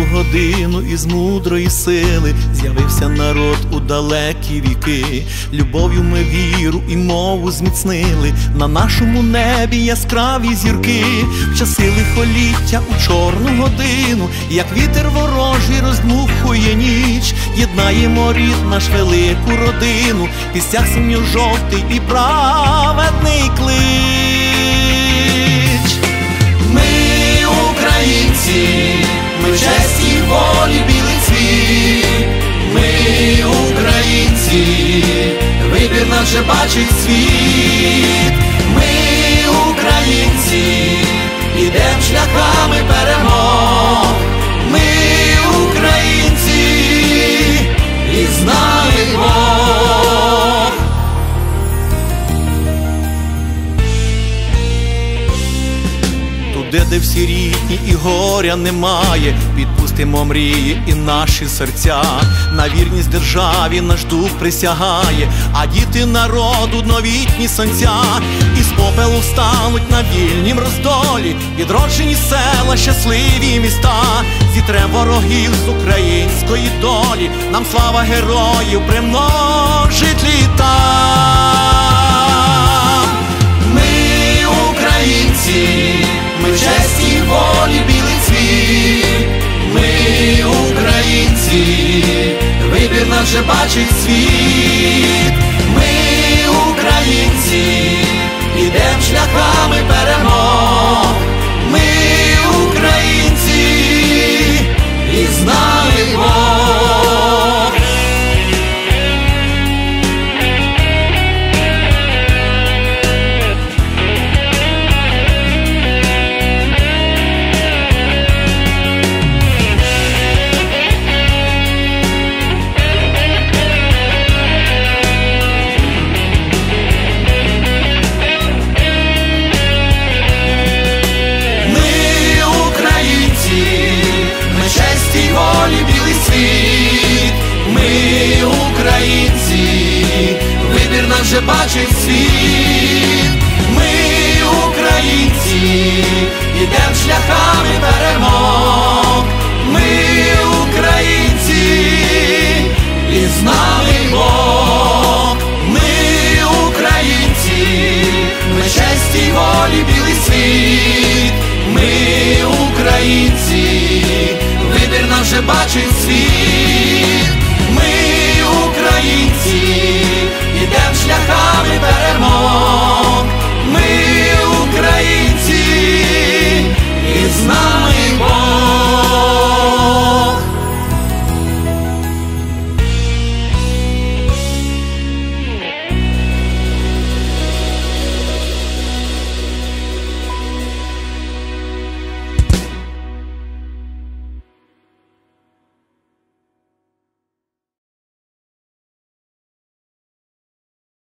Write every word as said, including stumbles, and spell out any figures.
годину із мудрої сили з'явився народ у далекі віки. Любов'ю ми віру і мову зміцнили, на нашому небі яскраві зірки. В часи лихоліття у чорну годину, як вітер ворожий роздмухує ніч, єднаємо рід наш велику родину, в піснях синьо-жовтий і праведний клич. Ми українці, ми в честі й волі білий цвіт. Ми українці, вибір наш же бачить світ. Ми українці, ідем шляхами перемог. Ми українці, і з нами Бог. Туди, де всі рідні і горя немає, відпустимо мрії і наші серця. На вірність державі наш дух присягає, а діти народу новітні сонця. Із попелу встануть на вільнім роздолі, відроджені села, щасливі міста. Зітрем ворогів з української долі, нам слава героїв примножить літа. Ми українці, ми в честі й волі білий цвіт. Ми українці, вибір наш же бачить світ. Ми українці, ідем шляхами перемог. Ми українці, і з нами Бог. Волі білий світ. Ми українці, вибір наш же бачить світ. Ми українці, ідем шляхами перемог. Ми українці, і з нами Бог. Ми українці, ми честі й волі білий світ. Ми українці, вибір наш же бачить світ.